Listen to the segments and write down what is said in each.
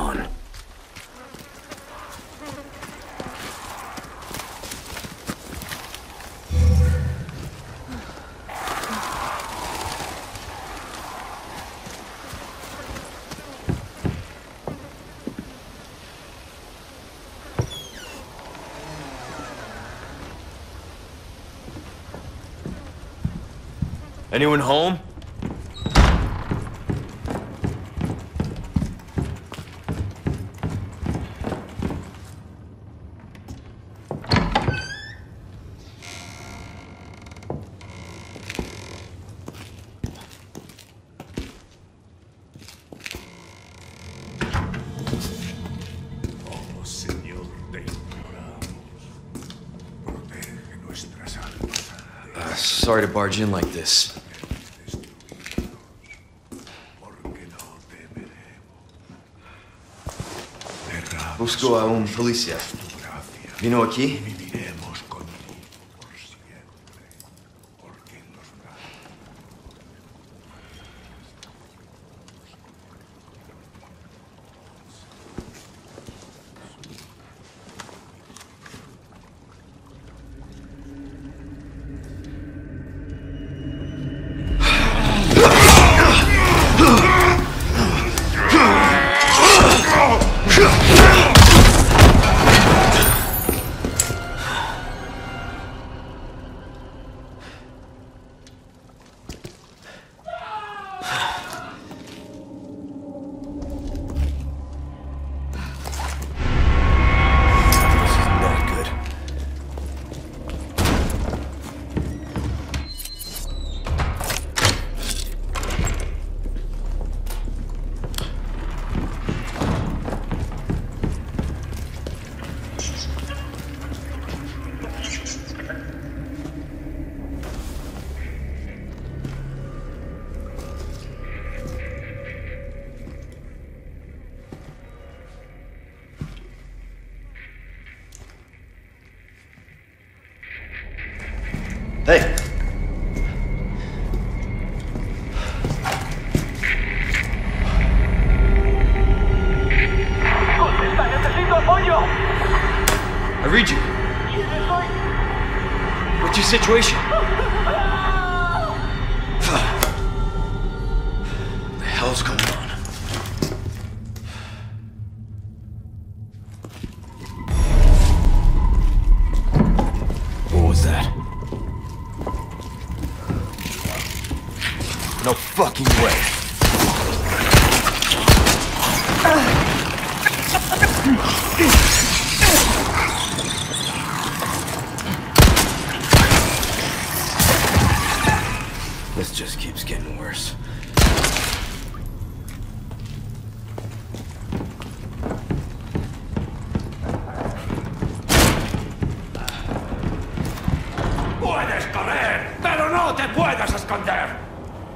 on? Anyone home? Sorry to barge in like this. Busco a un policía. ¿Vino aquí? Hey! ¡Contesta, necesito apoyo! I read you. ¿Quién soy? What's your situation? What the hell's going on? What was that? No fucking way. This just keeps getting worse. ¡Puedes correr! ¡Pero no te puedes esconder!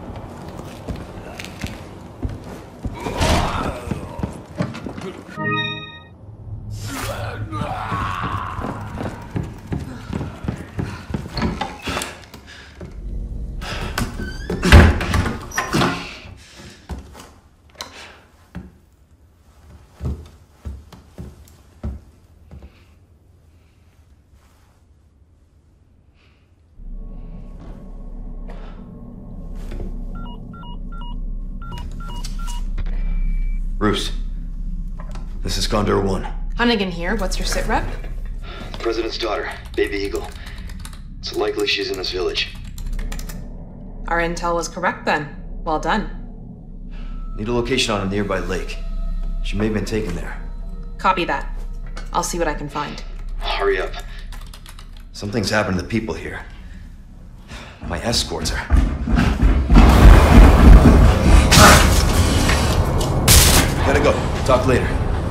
Bruce, this is Condor 1. Hunnigan here. What's your sit rep? The President's daughter, Baby Eagle. It's likely she's in this village. Our intel was correct then. Well done. Need a location on a nearby lake. She may have been taken there. Copy that. I'll see what I can find. Hurry up. Something's happened to the people here. My escorts are... Gotta go. Talk later.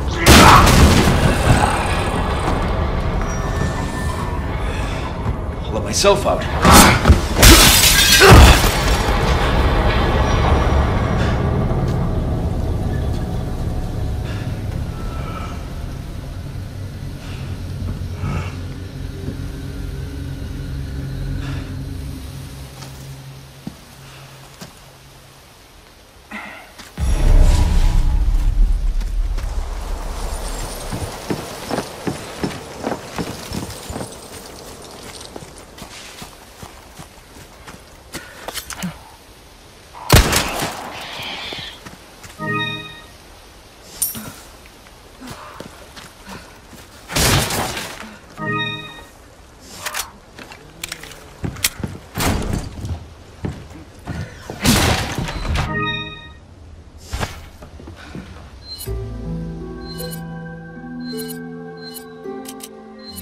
I'll let myself out.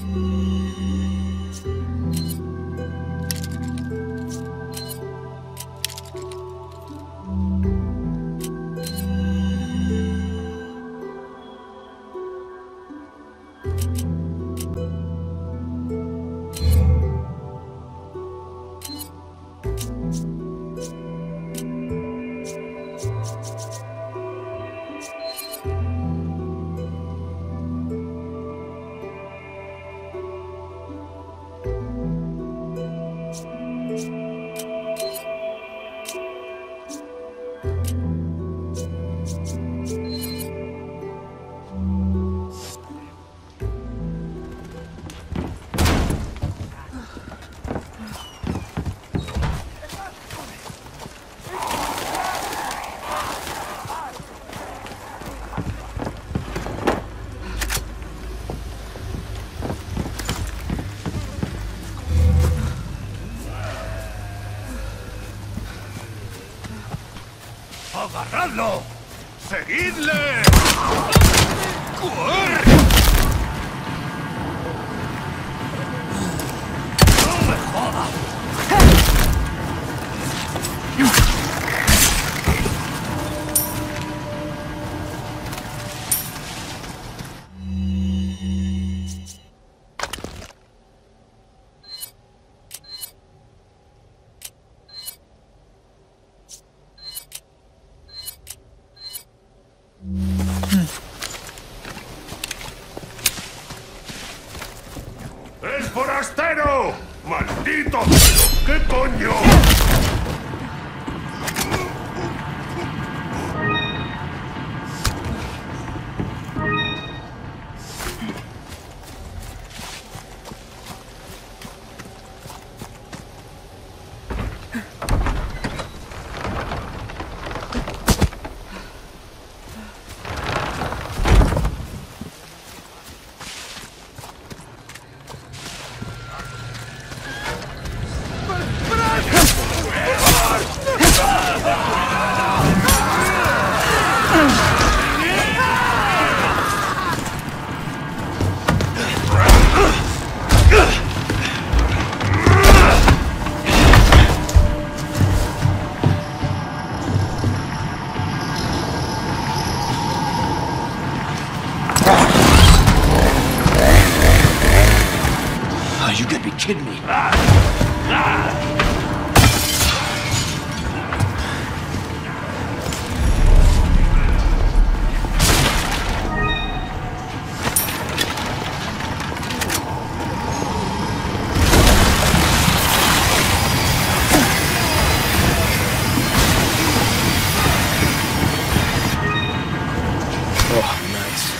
¡Agarradlo! ¡Seguidle! ¡Corre! ¡No me jodas! ¡Es forastero! ¡Maldito! ¿Qué coño? Oh, you gotta be kidding me. Oh, nice.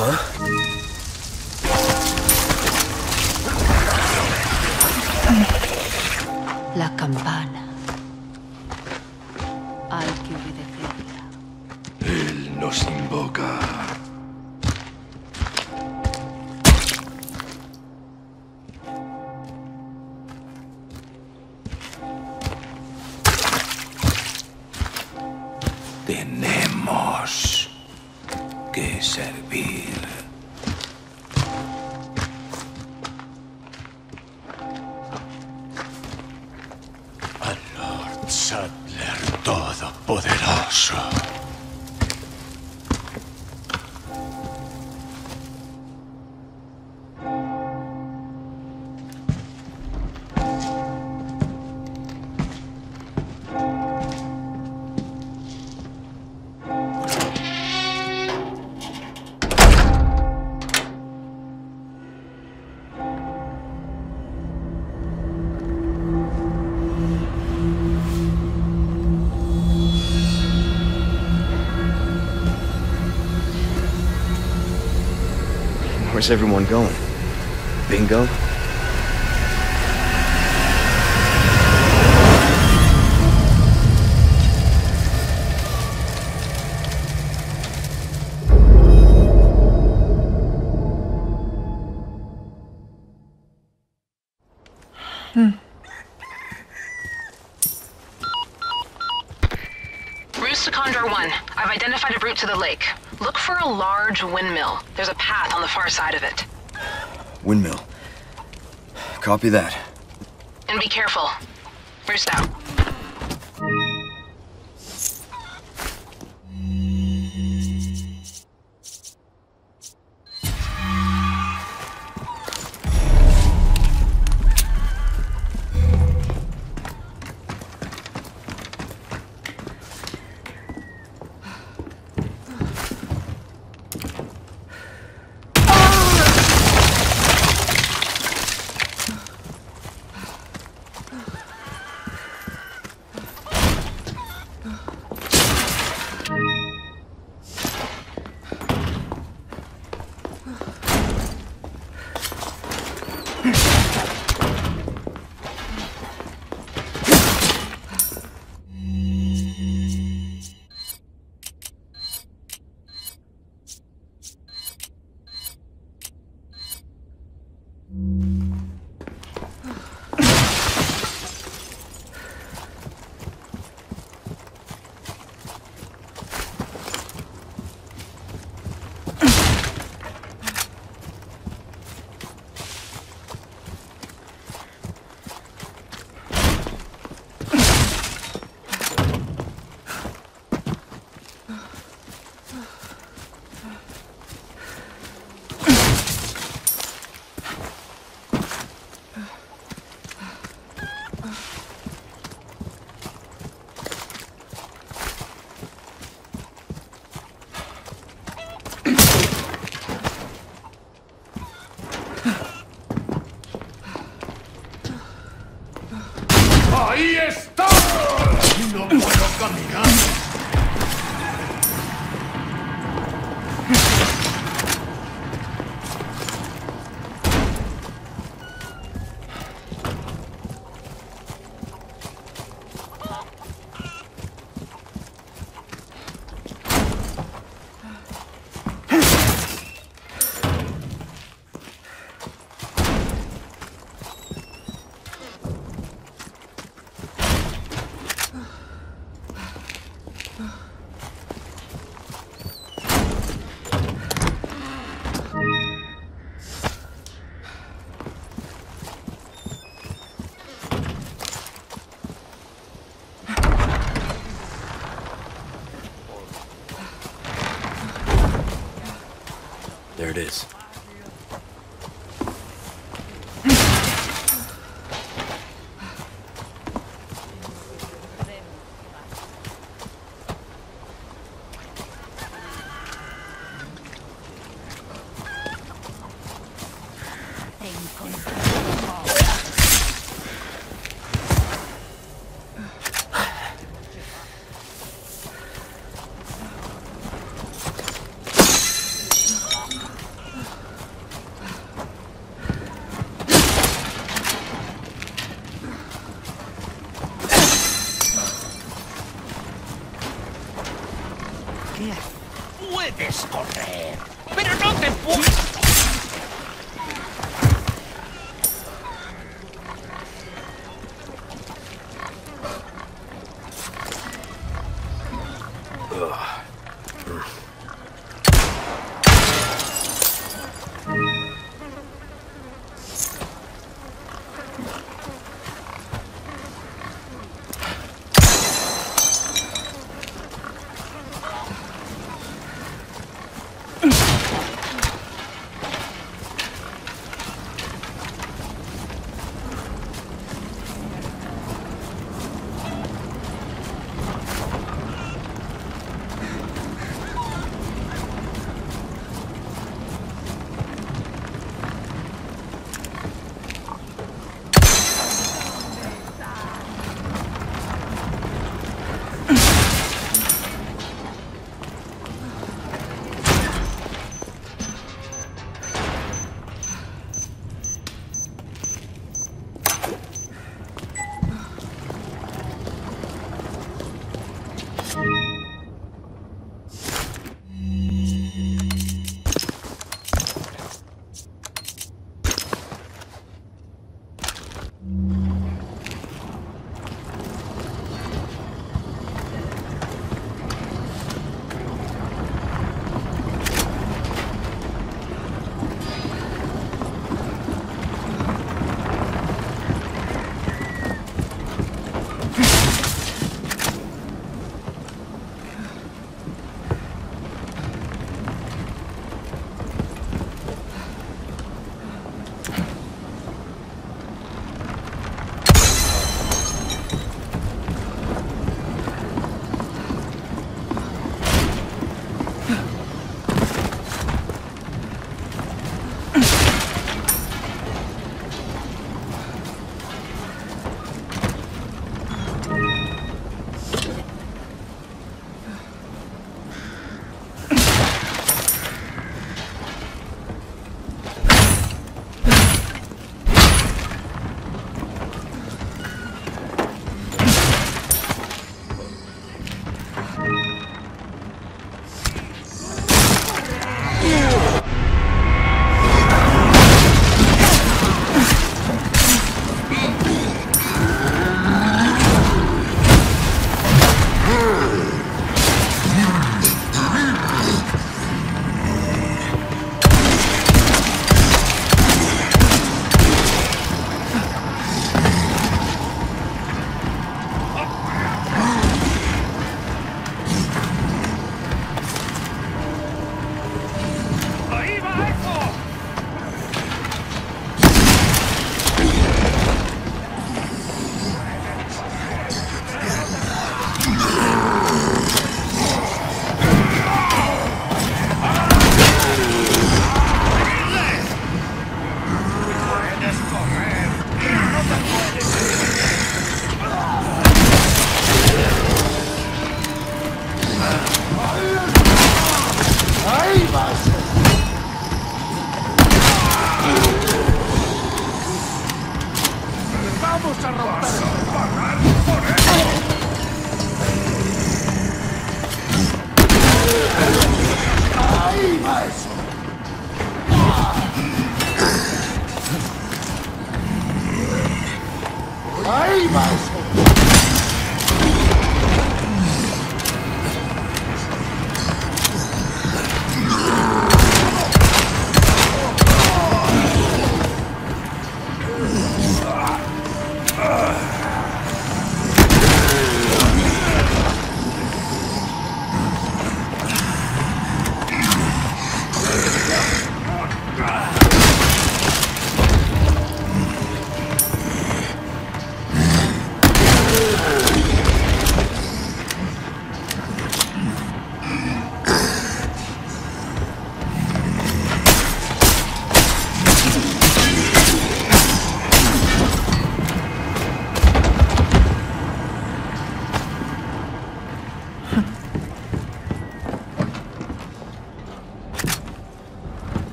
La campana. Hay que obedecerla. Él nos invoca. Tenemos que servir. Al Lord Saddler Todopoderoso. Where's everyone going? Bingo? Roost to Condor 1. I've identified a route to the lake. Look for a large windmill. There's a path on the far side of it. Windmill. Copy that. And be careful. Roost out. ¡Ahí está! No puedo caminar. There it is. Puedes correr, pero no te puedes...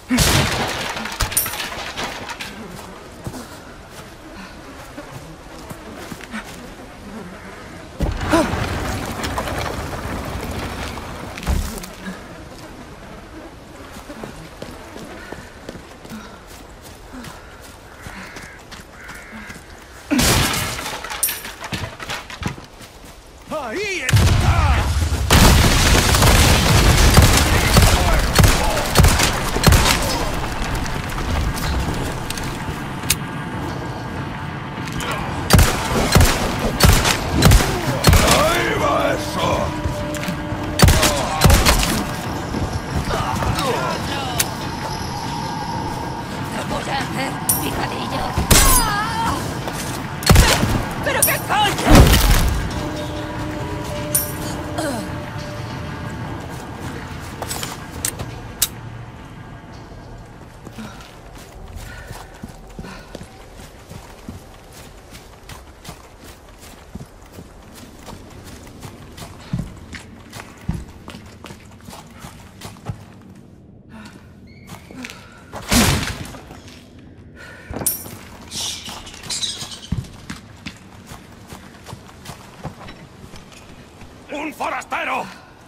¡Ahí está! ¡Ahí va eso! ¿Qué voy a hacer, picadillo? ¿Pero qué coño? ¡Un forastero!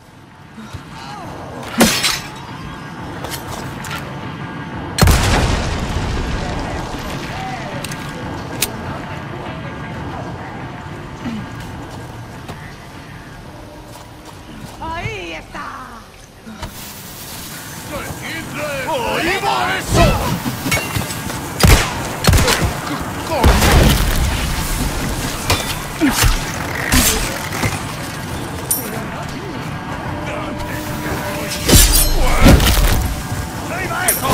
¡Ahí está! ¡Ahí va eso! ¡Ahí va eso!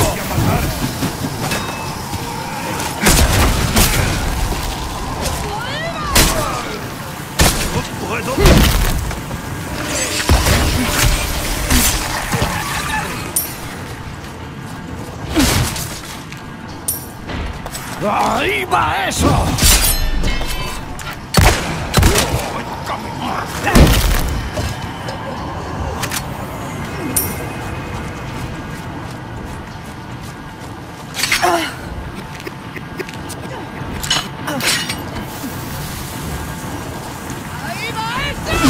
¡No puedo! ¡Ahí va eso! ¡Ahí va eso!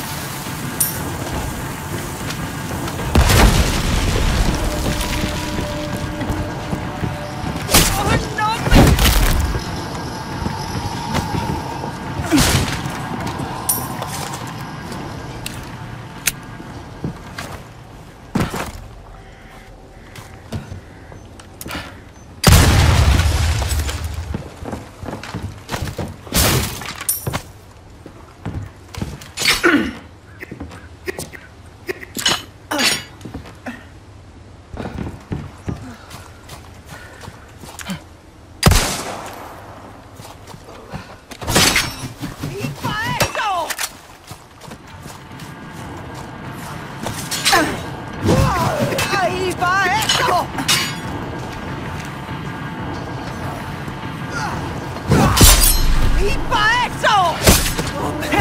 ¡Ahí va eso! ¡Ahí va eso!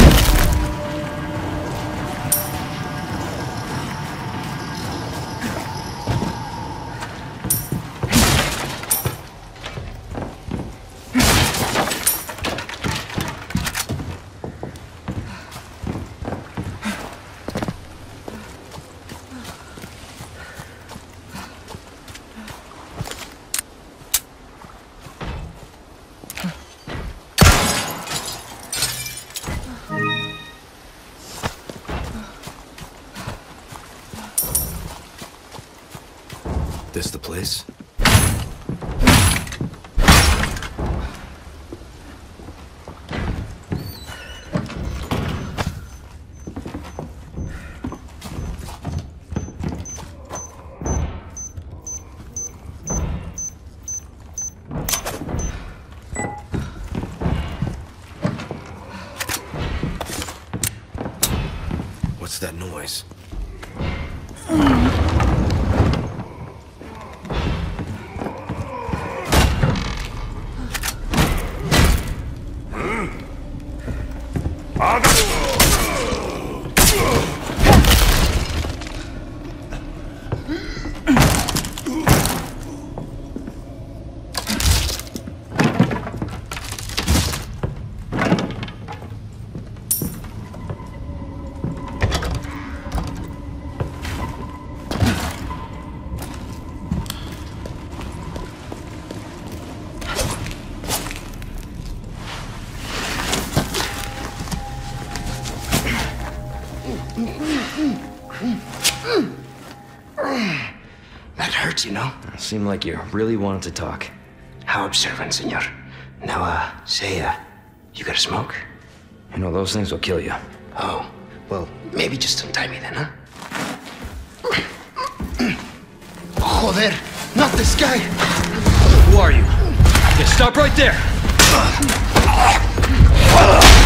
This the place? What's that noise? hurts, you know? Seemed like you really wanted to talk. How observant, senor. Now, say, you got a smoke? You know, those things will kill you. Oh, well, maybe just untie me then, huh? Joder, not this guy! Who are you? Yeah, stop right there!